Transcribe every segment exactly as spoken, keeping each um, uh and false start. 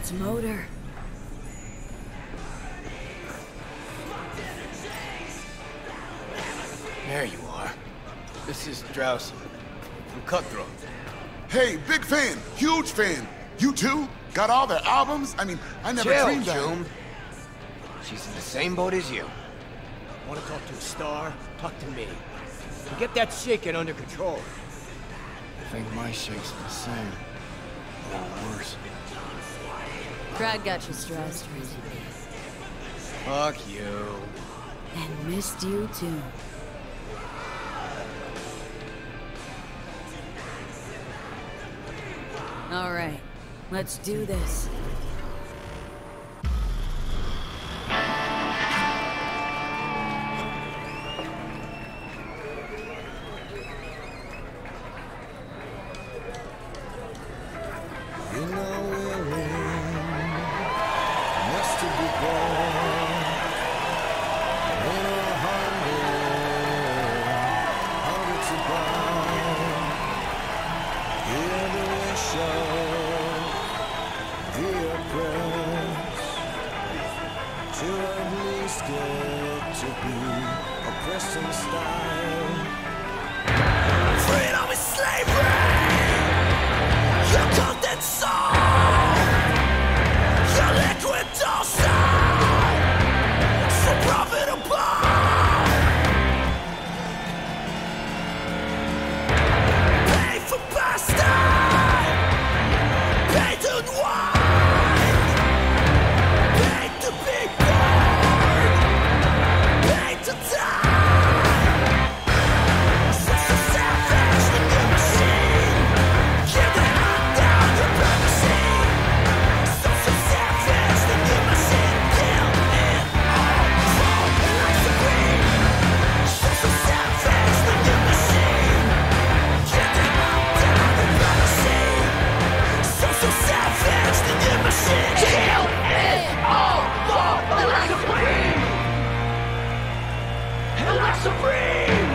its motor. There you are. This is Drowsy from Cutthroat. Hey, big fan, huge fan. You too? Got all their albums? I mean, I never Chill, dreamed that. Joom. She's in the same boat as you. Want to talk to a star? Talk to me. And get that shaking under control. I think my shake's the same. Or worse. Brad got you stressed recently. Fuck you. And missed you too. All right, let's do this. You know we're in, must to be born. In a hundred, hundred to buy. Hear the wish of the oppressed, to at least get to be oppressed in style. Freedom is slavery. You called that song. Your liquid docile, so profitable. Pay for bastard, pay to wine, pay to be born, pay to die. So, so savage, the new machine. Give the hot down, your privacy. So, so savage, the new machine. Kill it all, fall like supreme. So, so savage, the new machine. Give the hot down, your privacy. So, so savage, the new machine. Kill it all, fall like supreme. Like supreme.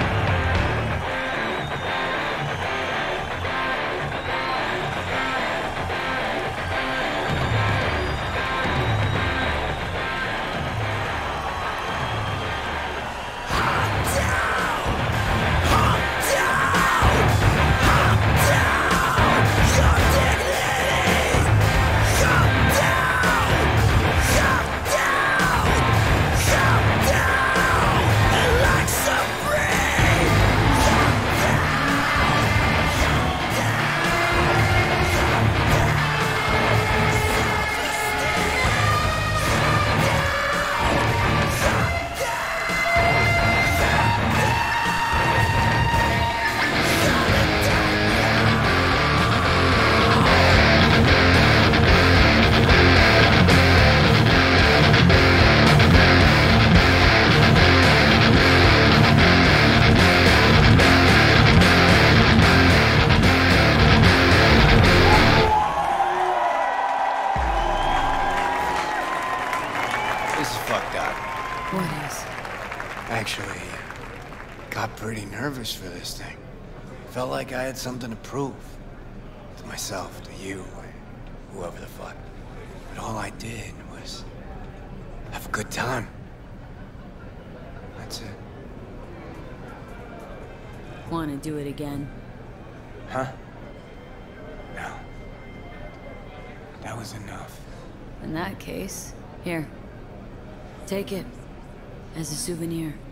This is fucked up. What is? Actually, got pretty nervous for this thing. Felt like I had something to prove. To myself, to you, whoever the fuck. But all I did was have a good time. That's it. Want to do it again? Huh? No. That was enough. In that case, here. Take it. As a souvenir.